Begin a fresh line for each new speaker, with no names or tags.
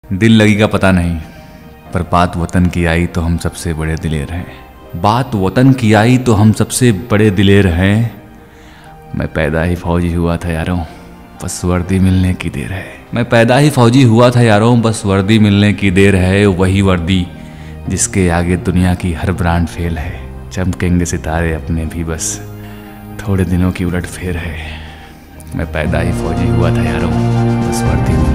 दिल लगी का पता नहीं, पर बात वतन की आई तो हम सबसे बड़े दिलेर हैं। बात वतन की आई तो हम सबसे बड़े दिलेर हैं। मैं पैदा ही फौजी हुआ था यारों, बस वर्दी मिलने की देर है। मैं पैदा ही फौजी हुआ था यारों, बस वर्दी मिलने की देर है। वही वर्दी जिसके आगे दुनिया की हर ब्रांड फेल है। चमकेंगे सितारे अपने भी, बस थोड़े दिनों की उलट फेर है। मैं पैदा ही फौजी हुआ था यारों, बस वर्दी